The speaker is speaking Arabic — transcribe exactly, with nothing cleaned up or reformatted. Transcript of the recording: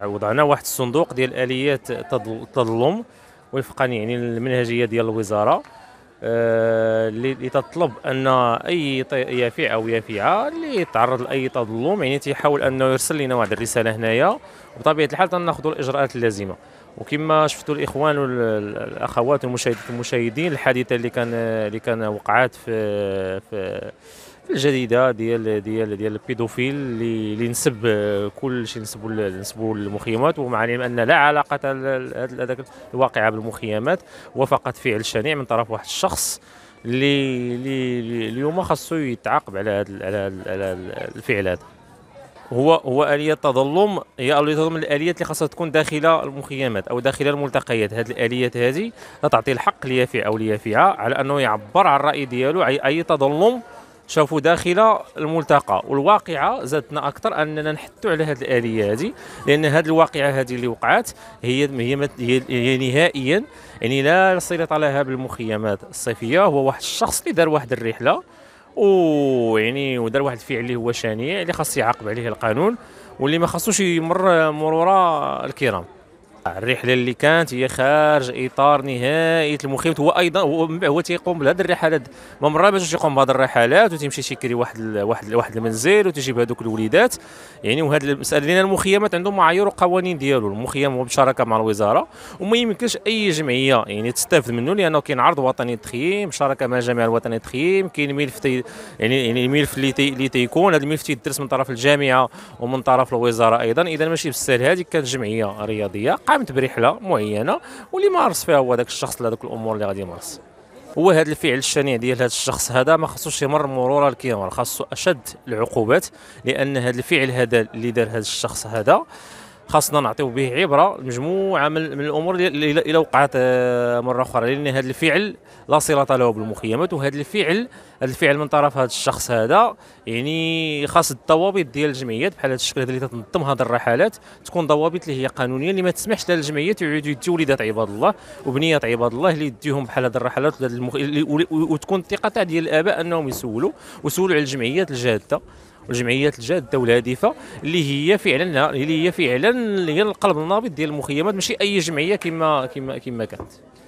وضعنا واحد الصندوق ديال اليات التظلم وفقا يعني المنهجيه ديال الوزاره، آه، اللي تطلب ان اي يافع او يافعه اللي يتعرض لاي تظلم يعني تيحاول انه يرسل لنا واحد الرساله هنايا، وبطبيعه الحال تناخذوا الاجراءات اللازمه. وكما شفتوا الاخوان والاخوات والمشاهدين، الحادثه اللي كان اللي كان وقعت في في في الجريده ديال ديال ديال البيدوفيل اللي اللي نسب كل شيء، نسبوا نسبوا المخيمات، ومع العلم ان لا علاقه هذاك الواقعه بالمخيمات، وفقط فعل شنيع من طرف واحد الشخص اللي اللي اليوم خاصو يتعاقب على هذا على الفعل هذا. هو هو آلية التظلم هي آلية من الآليات اللي خاصها تكون داخل المخيمات أو داخل الملتقيات. هذه الآليات هذه تعطي الحق ليافع أو ليافعة على أنه يعبر عن الرأي ديالو أي تظلم شافوا داخل الملتقى. والواقعة زادتنا أكثر أننا نحثوا على هذه الآلية هذه، لأن هذه الواقعة هذه اللي وقعت هي هي, هي نهائيا يعني لا صلة لها بالمخيمات الصيفية. هو واحد الشخص اللي دار واحد الرحلة ويعني ودار واحد الفعل اللي هو شنيع اللي خاص يعاقب عليه القانون، واللي ما خاصوش يمر مرور الكرام. الرحله اللي كانت هي خارج اطار نهائي المخيمات. هو ايضا هو تيقوم بهذه الرحلات، ما مره باش يقوم بهذه الرحلات وتمشي تيكري واحد واحد واحد المنزل وتجيب هذوك الوليدات يعني. وهذه المساله لان المخيمات عندهم معايير وقوانين ديالو، المخيم هو بشراكه مع الوزاره وما يمكنش اي جمعيه يعني تستافد منه، لانه كاين عرض وطني للتخييم بشراكه مع الجامعه الوطنيه للتخييم. كاين ملف تي يعني يعني الملف اللي تي اللي تيكون هذا الملف تيدرس من طرف الجامعه ومن طرف الوزاره ايضا. اذا ماشي بالسهل. هذه كانت جمعيه رياضيه قامت برحله معينه واللي مارس فيها هو ذاك الشخص لهذوك الامور اللي غادي يمارس. هو هذا الفعل الشنيع ديال هذا الشخص هذا ما خصوش يمر مرور الكرام، خاصو اشد العقوبات، لان هذا الفعل هذا اللي دار هذا الشخص هذا خاصنا نعطيو به عبره مجموعه من الامور اللي الى وقعت مره اخرى، لان هذا الفعل لا صله له بالمخيمات. وهذا الفعل هذا الفعل من طرف هذا الشخص هذا يعني خاص الضوابط ديال الجمعيات بحال هذا الشكل اللي تنظم هذه الرحلات تكون ضوابط اللي هي قانونيه، اللي ما تسمحش للجمعيات يعيدوا يديو وليدات عباد الله وبنيات عباد الله اللي يديوهم بحال هذه الرحلات المخ... وتكون الثقه تاع ديال الاباء انهم يسولوا ويسولوا على الجمعيات الجاده والجمعيات الجاده والهادفه اللي هي فعلا اللي هي فعلا هي القلب النابض ديال المخيمات، ماشي اي جمعيه كما كما كما كانت.